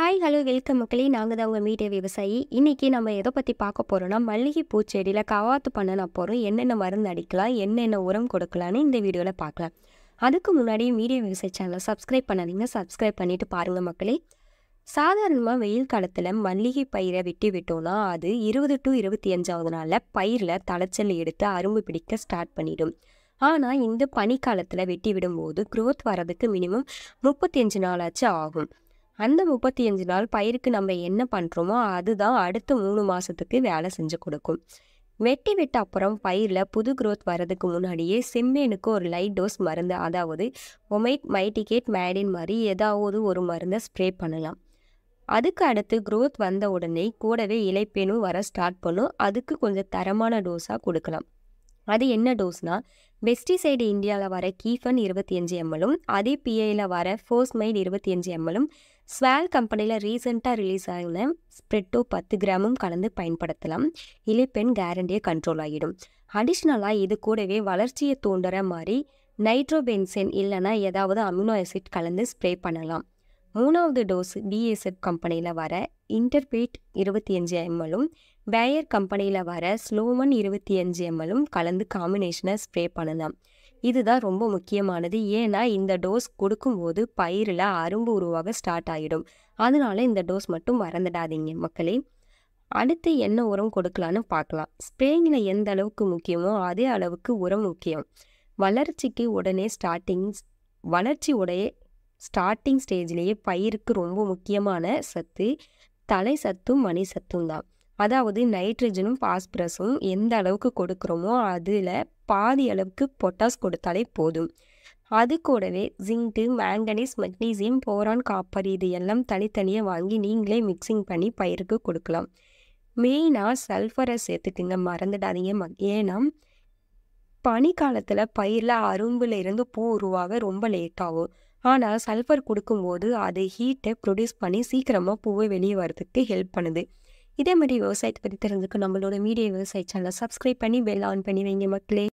Hi hello welcome மக்களே. நாங்கள் தான் உங்கள் மீடியா விவசாயி. இன்றைக்கி நம்ம எதை பற்றி பார்க்க போகிறோன்னா, மல்லிகை பூச்செடியில் கவாத்து பண்ண நான் போகிறோம். என்னென்ன மருந்து அடிக்கலாம், என்னென்ன உரம் கொடுக்கலான்னு இந்த வீடியோவில் பார்க்கலாம். அதுக்கு முன்னாடி மீடியா விவசாயி சேனலை சப்ஸ்கிரைப் பண்ணாதீங்க, சப்ஸ்கிரைப் பண்ணிவிட்டு பாருங்கள் மக்களே. சாதாரணமாக வெயில் காலத்தில் மல்லிகை பயிரை வெட்டி விட்டோன்னா அது 20 to 25வது நாளில் பயிரில் தலைச்சல் எடுத்து அரும்பு பிடிக்க ஸ்டார்ட் பண்ணிடும். ஆனால் இந்த பனிக்காலத்தில் வெட்டி விடும்போது க்ரோத் வரதுக்கு மினிமம் 35 நாளாச்சு ஆகும். அந்த 35 நாள் பயிருக்கு நம்ம என்ன பண்ணுறோமோ அதுதான் அடுத்த 3 மாதத்துக்கு வேலை செஞ்சு கொடுக்கும். வெட்டி விட்ட அப்புறம் பயிரில் புது க்ரோத் வரதுக்கு முன்னாடியே செம்மேனுக்கு ஒரு லைட் டோஸ் மருந்து, அதாவது ஒமைட், மைட்டிகேட், மேடின் மாதிரி ஏதாவது ஒரு மருந்தை ஸ்ப்ரே பண்ணலாம். அதுக்கு அடுத்து க்ரோத் வந்த உடனே கூடவே இலைப்பேனும் வர ஸ்டார்ட் பண்ணும். அதுக்கு கொஞ்சம் தரமான டோஸாக கொடுக்கலாம். அது என்ன டோஸ்னால், பெஸ்டிசைடு இந்தியாவில் வர கீஃபன் 25 ml, அதே பிஐயில் வர ஃபோஸ்மைட் 25 ml, ஸ்வால் கம்பெனியில் ரீசெண்டாக ரிலீஸ் ஆகின ஸ்ப்ரெட்டோ 10 கிராமும் கலந்து பயன்படுத்தலாம். இலைப்பெண் கேரண்டியை கண்ட்ரோல் ஆகிடும். அடிஷ்னலாக இது கூடவே வளர்ச்சியை தூண்டுற மாதிரி நைட்ரோபென்சென் இல்லைனா ஏதாவது அமினோ ஆசிட் கலந்து ஸ்ப்ரே பண்ணலாம். 3வது டோஸ் பிஎஸ்எஃப் கம்பெனியில் வர இன்டர்பேட் 25 ml, பேயர் கம்பெனியில் வர ஸ்லோமன் 25 ml கலந்து காம்பினேஷனை ஸ்ப்ரே பண்ணலாம். இதுதான் ரொம்ப முக்கியமானது. ஏன்னா இந்த டோஸ் கொடுக்கும்போது பயிரில் அரும்பு உருவாக ஸ்டார்ட் ஆகிடும். அதனால இந்த டோஸ் மட்டும் மறந்துடாதீங்க மக்களே. அடுத்து என்ன உரம் கொடுக்கலான்னு பார்க்கலாம். ஸ்ப்ரேயிங்கில் எந்த அளவுக்கு முக்கியமோ அதே அளவுக்கு உரம் முக்கியம். வளர்ச்சிக்கு உடனே ஸ்டார்டிங் ஸ்டேஜ்லேயே பயிருக்கு ரொம்ப முக்கியமான சத்து தலை சத்தும் மணி சத்தும் தான். அதாவது நைட்ரஜனும் பாஸ்பரஸும் எந்த அளவுக்கு கொடுக்குறோமோ அதில் பாதி அளவுக்கு பொட்டாஸ் கொடுத்தாலே போதும். அது கூடவே zinc, manganese, magnesium, boron, copper இது எல்லாம் தனித்தனியாக வாங்கி நீங்களே மிக்சிங் பண்ணி பயிருக்கு கொடுக்கலாம். மெயினாக சல்ஃபரை சேர்த்துக்குங்க, மறந்துடாதீங்க. ஏன்னா பனிக்காலத்தில் பயிரில் அரும்பில் இருந்து பூ உருவாக ரொம்ப லேட் ஆகும். ஆனால் சல்ஃபர் கொடுக்கும்போது அது ஹீட்டை ப்ரொடியூஸ் பண்ணி சீக்கிரமாக பூவை வெளியே வரதுக்கு ஹெல்ப் பண்ணுது. இதே மாதிரி விவசாயத்தை பற்றி தெரிஞ்சுக்க நம்மளோட மீடியா விவசாய சேனலை சப்ஸ்கிரைப் பண்ணி பெல் ஆன் பண்ணி வைங்க மக்களே.